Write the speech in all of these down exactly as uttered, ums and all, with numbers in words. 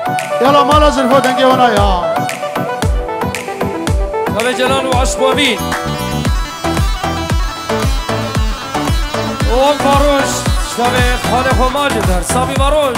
يلا ما لازم فوت انجي ونايا أبي جلال وعشق وأمين وام فاروش شتابي خالق وماجد هر سامي فاروش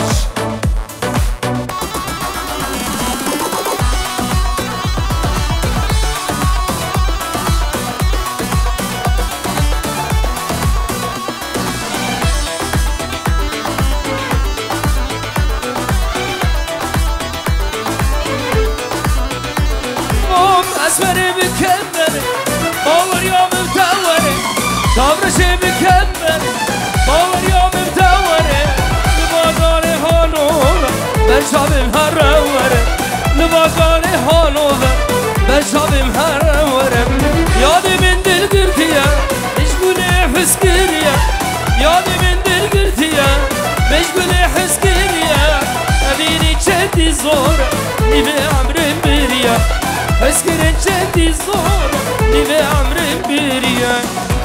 أسمري بكمل باور يوم متوري صبرشي بكمل باور يوم متوري نبغاني هانوذ بشابي مهروري نبغاني هانوذ بشابي مهروري يادي من دل قرتيا مش قولي حس كريا يادي من دل قرتيا مش قولي حس كريا أبيني جدي زور نبي عمري بريا اسكرين جدي زور نبي عمري بريا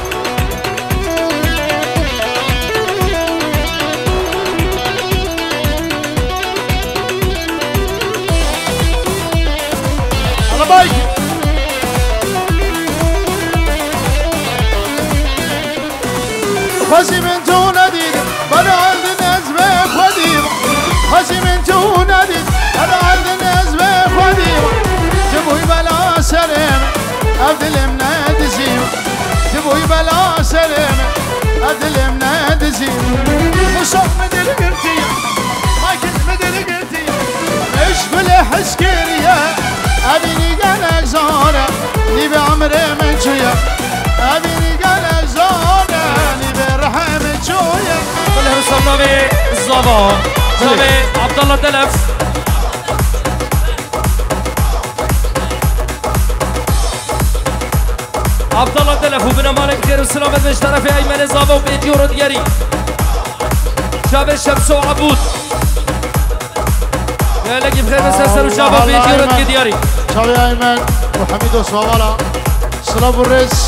الله بايك خشي من توناديك بنا عند الناس بخديم خشي من توناديك بنا عند الناس بخديم تبوي بلا سلام أبدل مناد زيم تبوي بلا سلام أبدل مناد زيم مصاب مدل قرتي ما كنت مدل قرتي إيش بلا حسكرية أبيني قالك زارة نبي عمري من شوية أبيني قالك زارة نبي رحم من شوية كله وصلنا بالظبا جابي عبد الله تلف عبد الله تلف وبنا مالك خير وسلامة مش طرفي أيمن زابا وبيت يورو دياري شابي شمس وعبود يا لقي بخير مسلسل وشابا وبيت يورو دياري شابي أيمن وحميد وصوالا سلام الرئيس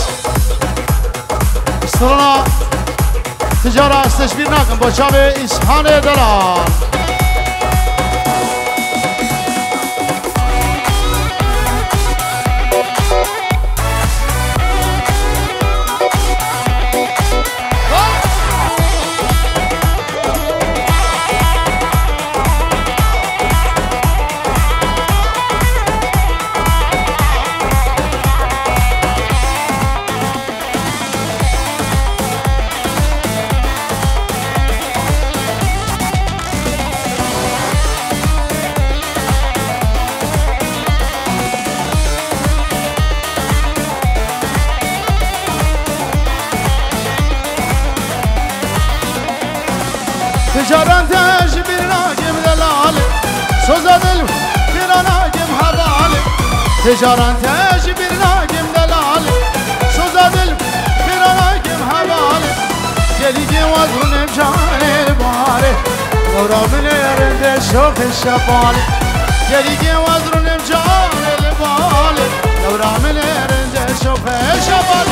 استرنا تجارة استشبيرناكم با شابي إسحان دلال تجاران تجبر ناقم دلال سوزا دل بيرا ناقم حبال تجاران تجبر ناقم دلال سوزا دل بيرا ناقم حبال جلي دي وزن بجاني باري لورا من يرد شوف الشبال جلي دي وزن بجاني باري لورا من يرد شوف الشبال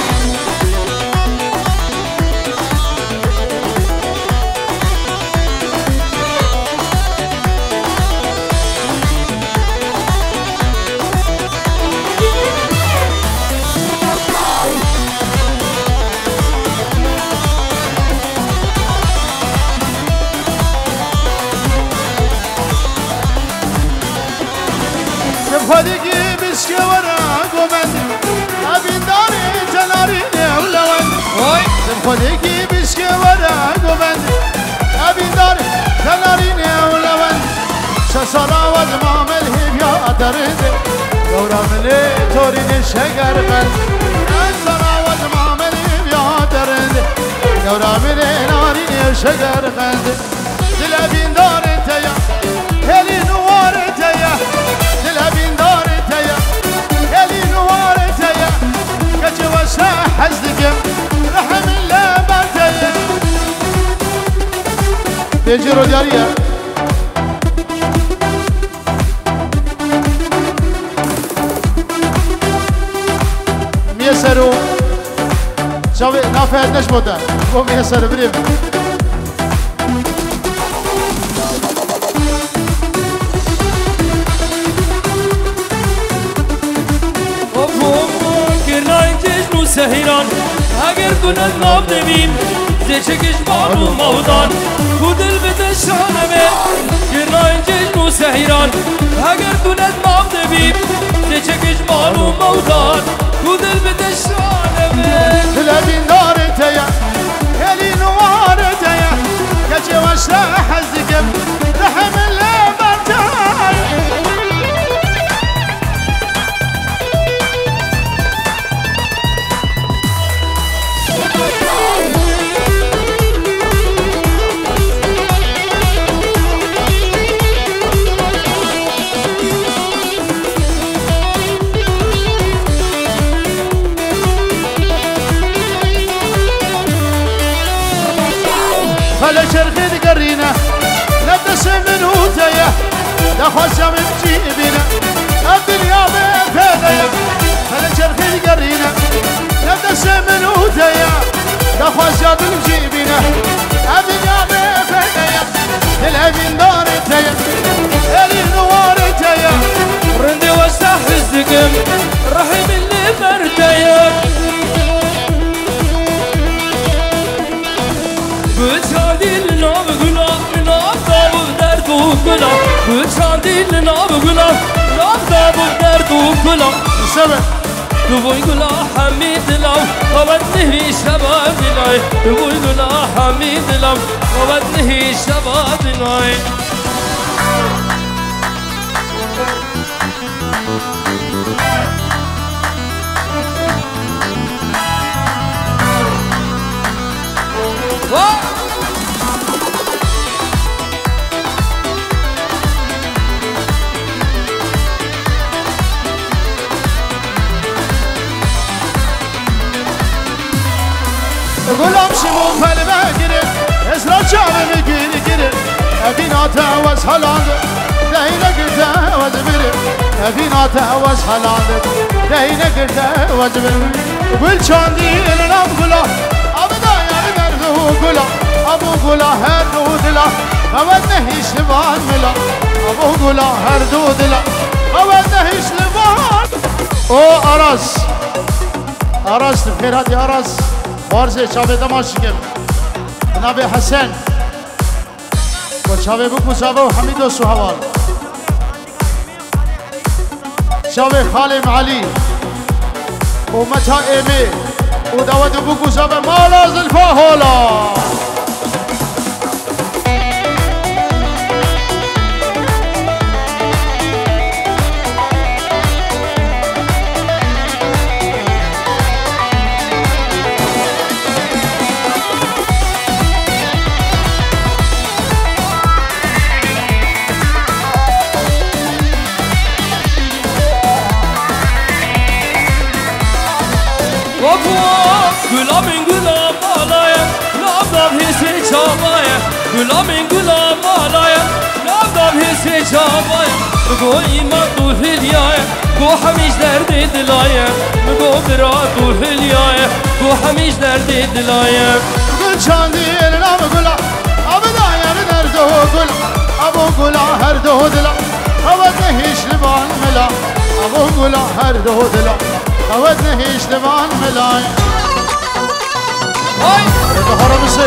خديكي بسكي وراك ومن أبي داري تناري ولوان خديكي بسكي وراك ومن أبي داري تناري ولوان شسرا وزمام الهيب يا درد دورا ملي تورين شجر قلب شسرا وزمام الهيب يا درد دورا ملي نارين شجر قلب دل أبي دار تيا هلي نوار تيا دل أبي دار تيا هلي نوار تيا كجوا حزدكم رحم الله بتيا بيجرو جارية ميسرو شوي نافع نشبوده هو ميسر بريم سهیران اگر دونت نام دبیم زیچکش بانو مودان کو دل بده شانمه گرناین جنو سهیران اگر دونت نام دبیم زیچکش بانو مودان کو دل بده شانمه دلبین دارته یا هلی نوارته یا کچه وشته حزدکم رحم الله برتای خلا شرخي قرينا نبدس من هوتيا دخوشا من جيبنا الدنيا بفديا خلا شرخي قرينا نبدس من هوتيا دخوشا من جيبنا الدنيا بفديا الأمين دارتيا اللي نوارتيا رندي واستحزكم رحم اللي مرتيا بچادیل نام گلاب نام داو درد و گلاب بچادیل نام گلاب نام داو درد و گلاب سبع تو بوی گلاب حمید لام قبض نهی شباب دلای تو بوی گلاب حمید لام قبض نهی شباب دلای غلام شمو فل بگیره اسرا چاوه بگیره گیره ابینا تاوز حالاند دهینه گرده وز بره ابینا تاوز حالاند دهینه گرده وز بره گل چاندی النام گلا ابدا یاری دردو گلا ابو گلا هر دو دلا قوت نهیش لبان ملا ابو گلا هر دو دلا قوت نهیش لبان او عرس عرس بخیر هدی عرس بارزه چاوه دماشی کم جناب حسن و چاوه بکو چاوه و حمید و سوحوال چاوه خالم علی و متا ایمه و داود بکو چاوه مالا زلفا هولا Gülümün gülüm ağlaya, lavdam hissi çabaya. Gülümün gülüm ağlaya, lavdam hissi çabaya. Go iman tu hilyaya, go hamiz derdi dilaya. Go bira tu hilyaya, go hamiz derdi dilaya. Gül çandi elin abı gula, abı da yarı derdi o gula. Abu gula her do dila, avat ne hiç liban mela. Abu gula her do dila, avat ne hiç liban mela. Ay! Rıza haramısı.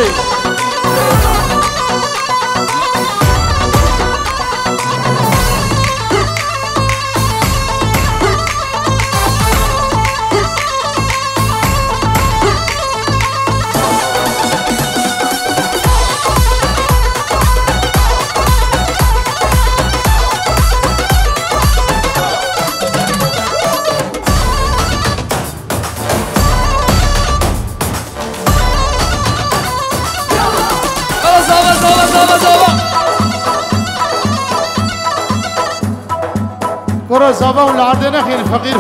كرة زبا ولا عندنا خير فقير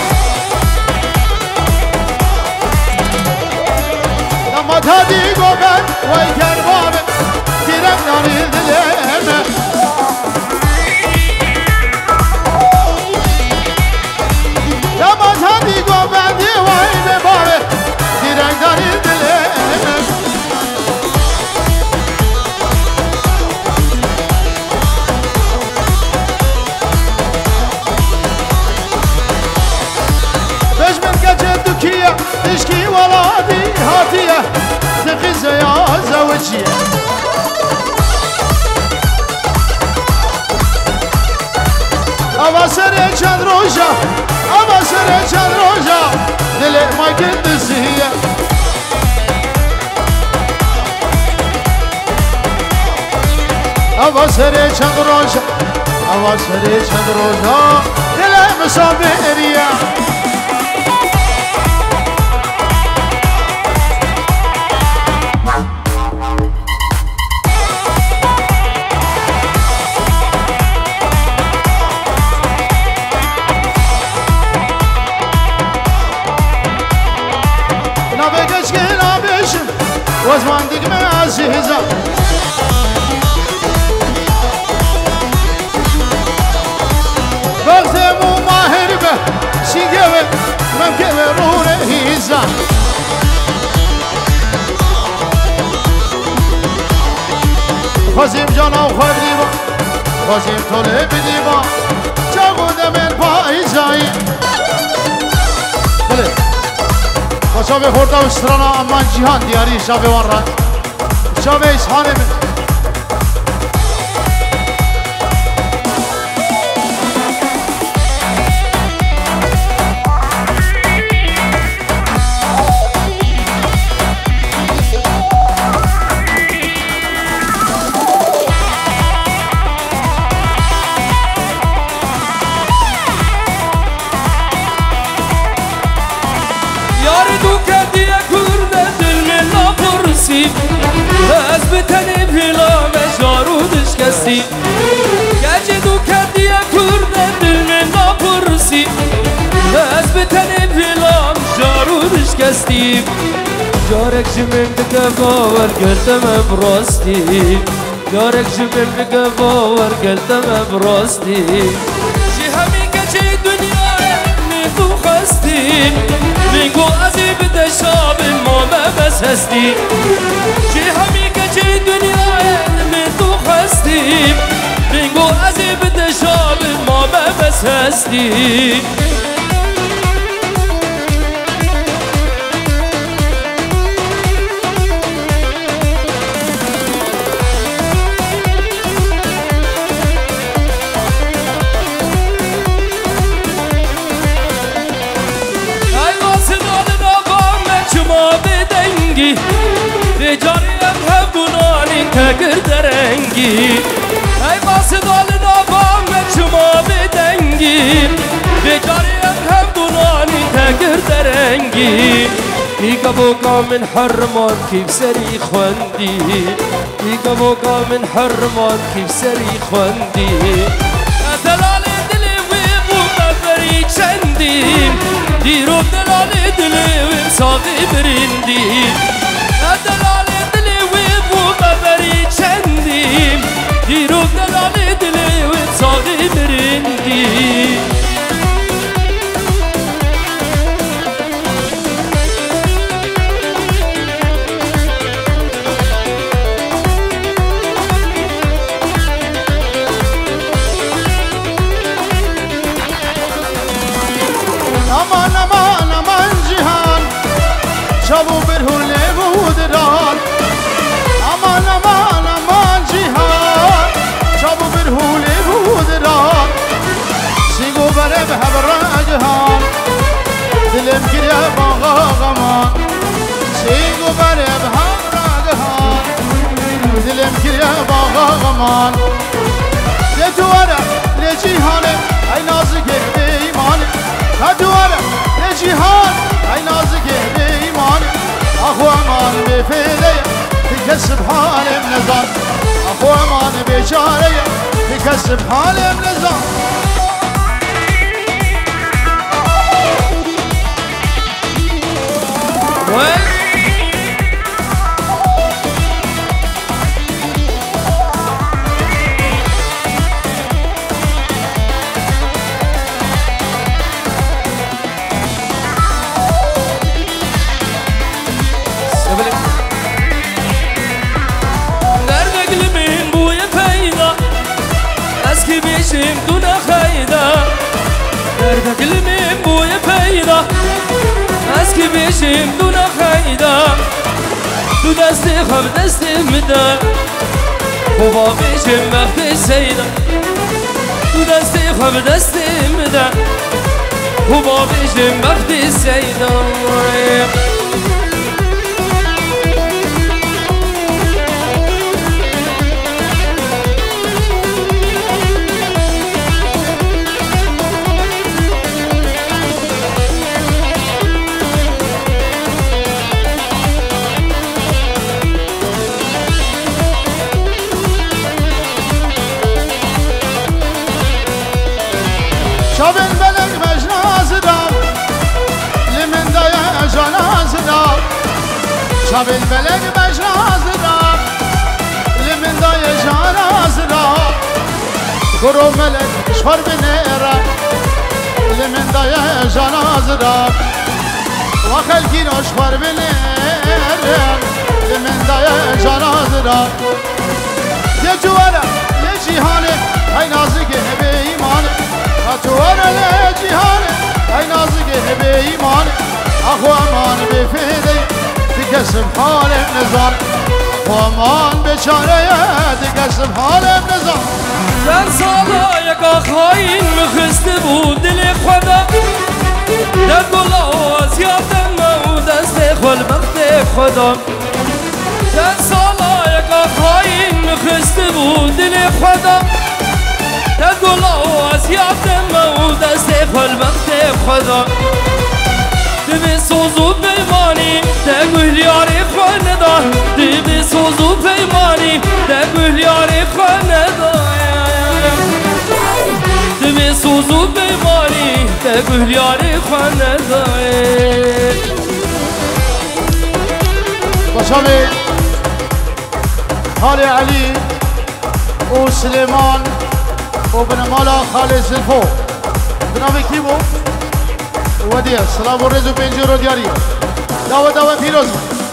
هادي قبل وای کرباب تیرک نانی دلم دماز هندی گو بندی وای به بابه تیرک نانی دلم بش من گجد دکیه اشکی ولادی هاتیه تقیزه یا زوجیه اما سر چند روزا اما سر چند روزا دل ما گندزیه اما سر چند روزا اما سر چند روزا دل مسافریه وزمان دقمة عزيزة بغثي مو ماهر به سيقوي ممكوي رونه هيزة خزيم جانا وخواب ديبا خزيم طلب ديبا جاقو دمين بايزاي بله شابه خورده و استرانا امان جیهان دیاری شابه وان رد شابه اسحانه من از بتنی پیلا مجارودش کسی گجدو کردیه کرده دل من نپرسی از بتنی پیلا مجارودش کسی جارک جمن بگه باور گردم براستی جارک جمن بگه باور گردم براستی جی همی گجه دنیا نیتو خستی بینگو ازی بده شاب ما بس هستی جی همی گجه دنیا نیتو خستی بینگو ازی بده شاب ما بس هستی Becarıyım hep bunalin tekir derengi Ey bası dalın abam meçuma bedengi Becarıyım hep bunalin tekir derengi İka boka min harman kif seri khwendi İka boka min harman kif seri khwendi Delali dili ve bu meferi çendim Dirum delali dili ve sağı birindim دلالي دلي ويبو قبري چندیم دیرو دلالي دلي وصاغي برندي aman aman aman cihan çabu bir hule بودران امان امان امان جیهان چابو برهولی بودران سیگو بره به هبرگهان دلم گریه باغا غمان سیگو بره به هبرگهان دلم گریه باغا غمان لتواره لجیهانه ای نازکه بیمانه لتواره لجیهان ای نازکه بیمانه اخو امان بفیده تکسب حالم نزان اخو امان بیچاره تکسب حالم نزان اسکی بیشیم دون خیدا تو دستی خواب دستی مده خوبا بیشیم وقتی سیدا تو دستی خواب دستی مده خوبا بیشیم وقتی سیدا شابن بلگ مجناز دار لمن دایا جناز دار شابن بلگ مجناز دار لمن دایا جناز دار برو ملک شخور بنیرا لمن دایا جناز دار وخلقین شخور بنیرا لمن دایا جناز دار یه جوارا یه جیهانه های نازگه به ایمانه توانه لجهانه ای نازگه به ایمانه اخو امان بفیده دکسم حالم نزار اخو امان بچاره دکسم حالم نزار زن سالا یک آخاین مخسته بود دل خدا در گلاز یادم و دست خل بخت خدا زن سالا یک آخاین مخسته بود دل خدا تقول از یادم و دست خل بخت خدا دبی سوزو پیمانی تقول یاری خاندان دبی سوزو پیمانی تقول یاری خاندان دبی سوزو پیمانی تقول یاری خاندان باشامي هالي علي وسليمان وابن مالا خالد زلفو بنام كيبو ودي السلام ورزو بنجورو دياري دعوة دعوة فيروز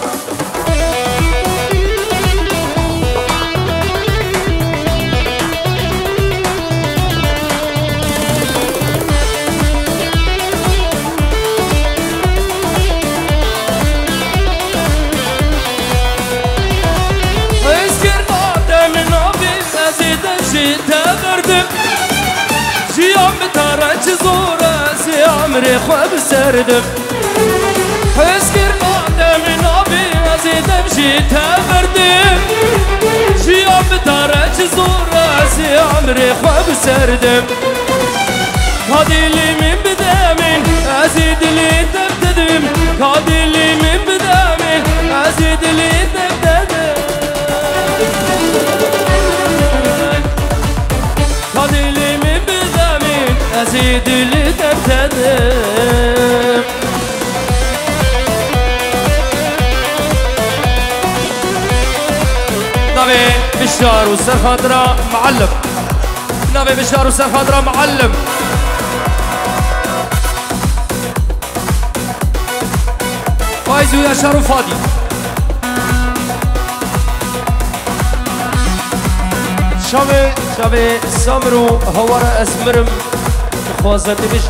جيام بتارج زورة سي عمري خواب سردم حسكر نادم نابي أزيدم جيتها بردم جيام بتارج زورة سي عمري خواب سردم هادي لي من بدامين أزيد لي تبتدم هادي لي من بدامين أزيد لي تبتدم هادي لي من بدامين أزيد لي تبتدم نبي بشار وسر خضراء معلم نبي بشار وسر خضراء معلم فايز ويا شارو فادي شامي شبه سامرو هوارا اسمرم خوازت بش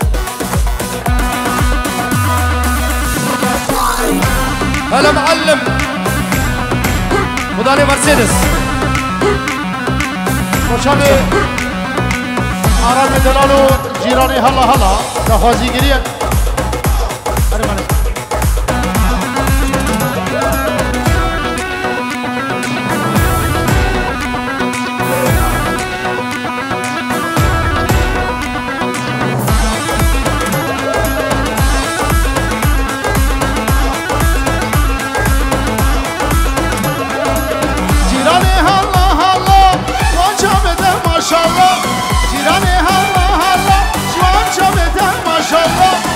هلا معلم مداني مرسيدس باشامي عرب دلالو جيراني هلا هلا رخوازي گريت Maşallah, Cirane halla halla, şu an çabeden maşallah.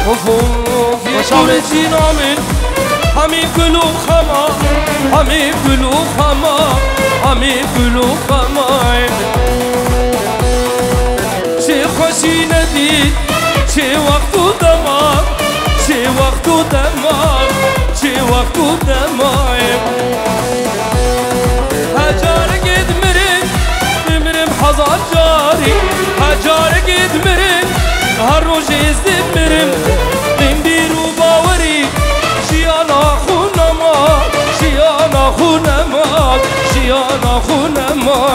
وفوق يقول جينا من حميد كلو خما حميد كلو خما حميد كلو خما شي خوشي نديد شي وقتو دماغ شي وقتو دماغ شي وقتو دماغ هجار قد مرن بمرم حزار جاري هجار قد مرن هر روز ازدد مرم من بیرو باوری شیانا خونما شیانا خونما شیانا خونما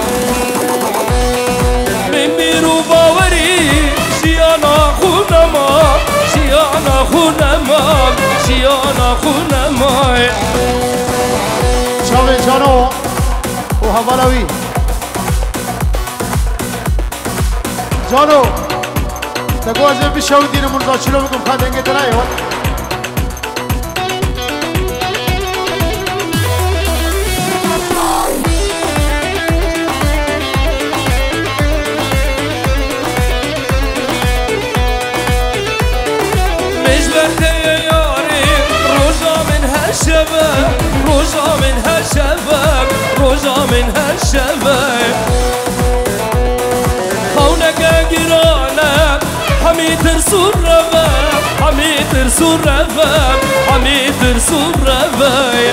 من بیرو باوری شیانا خونما شیانا خونما شیانا خونما شاوی جانو و حوالاوی جانو تگو از این بیشتر دین مرزا چلو بکن که دنگه دنایی ها مجبرته یاری روزا من هالشباب روزا من هالشباب روزا من هالشباب خونك قرانا حميد رسول رباب حميد رسول رباب حميد رسول رباب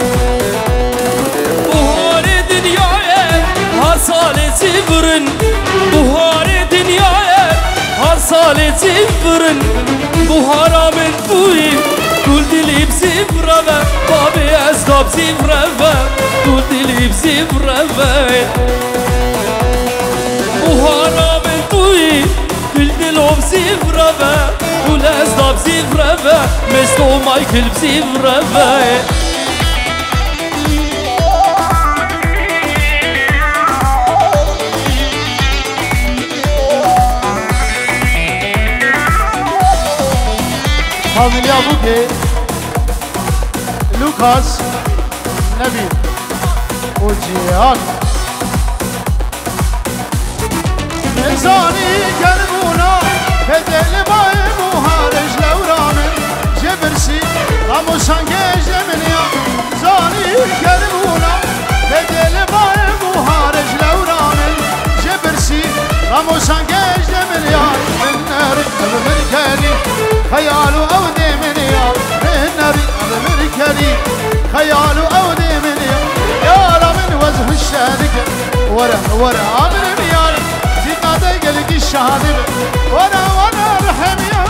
بهار دنياي هر سال زفرن بهار دنياي هر سال زفرن بهارا من بوي كل دلي بزفرة بابي أسكاب زفرة كل دلي بزفرة بهارا من بوي كل دلو بزفرة كل أسكاب زفرة مستو مايكل بزفرة فامیلیا بوده لوکاس نبی و جیان انسانی گرمونا به دل بای موهارش لورامن جبرسی راموشانگش لمنیا زانی گرمونا به دل بای موهارش لورامن جبرسی راموشانگش لمنیا من ناری من کلی خيالو أودي من يا من نبي من كريم خيالو أودي من يا يا من وجه الشادق ورا ورا من ميار في قدق لك الشهادة ورا ورا رحم يا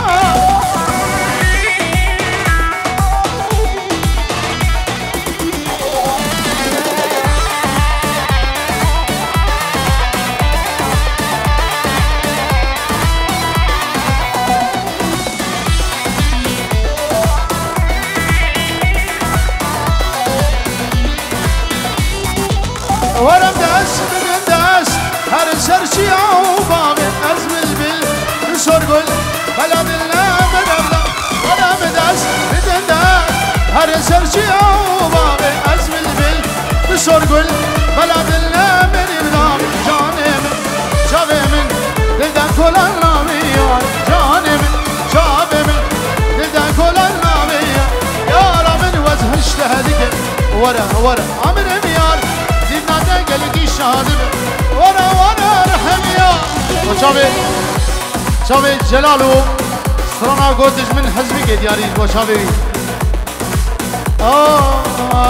ورم داس من داس هر سرشي عوبا من أزم البل نصر قل بلا بلنا مدبلا ورم داس من داس هر سرشي عوبا من أزم البل نصر قل بلا بلنا من إبنام جاني من شابي من دلدان كل النامية جاني من شابي من دلدان كل النامية يا رمن وجه اشتهدك ورا ورا عمر ميار قلقي شادم ورا ورا رحم يا وشابي شابي جلالو سرانا قوتش من حزبك دياري وشابي آه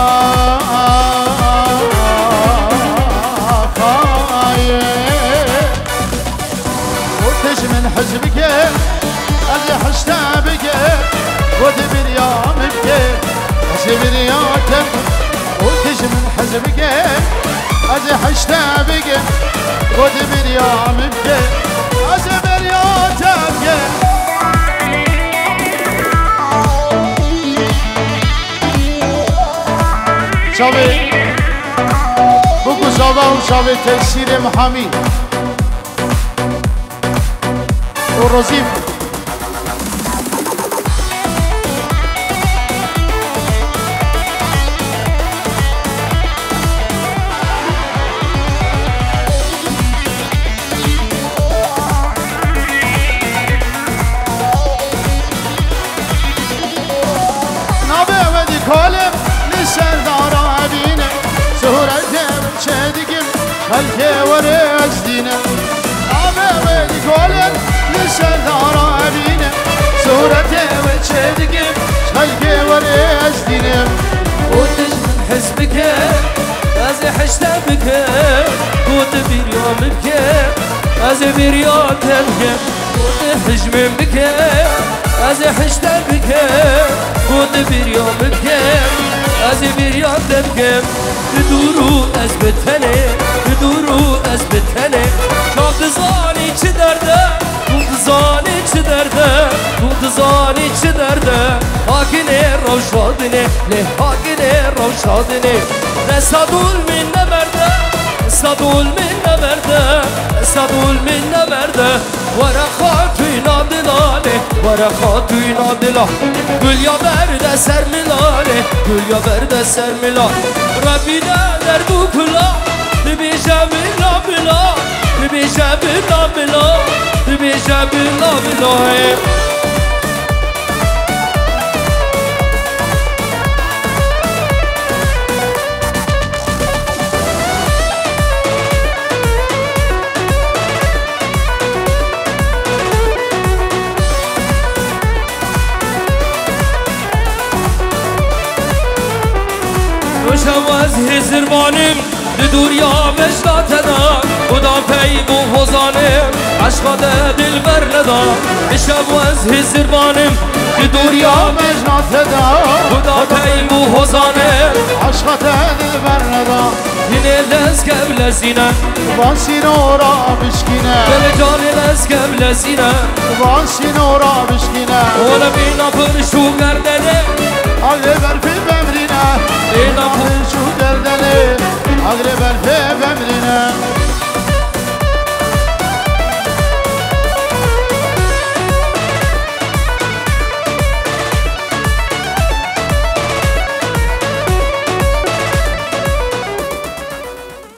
قوتش من حزبك أجي حشتابك وتبر يا مبكي حسبر يا تبكي قوتش من حزبك أجي حشتابك وتبر يا مبكي أجبر يا تبكي شابي بوكو زادا وشابي تيسير محامي والرزيف خلقي ورز دينا عمامي قولن لسان دارا أبينا صورتي وتشدقم خلقي ورز دينا وتج من حزبك أزي حشتبك وتبير يوم بك أزي بير يوم تبك وتحج من بك أزي حشتبك وتبير يوم بك أزي بير يوم تبك تدورو أزبتني تدورو أزبتني كاغزاني چدرده كاغزاني چدرده كاغزاني چدرده هاكني روشادني له هاكني روشادني رسادول من نبرده رسادول من نبرده رسادول من نبرده ورا خاتوی نادلاله ورا خاتوی نادلا گل یا برده سر ملاله گل یا برده سر ملال ربی در دو کلا ببیشه بلا بلا ببیشه بلا بلا ببیشه بلا بلا شواز زربانم دوریا بشتاتنا خدا پی بو حوزانم عشقات دل بر ندا شواز زربانم دوریا بشتاتنا خدا پی بو حوزانم عشقات دل بر ندا یه لز قبل زینه بانسی نورا بشکینه دل جان لز قبل زینه بانسی نورا بشکینه اولا بینا پرشو گردنه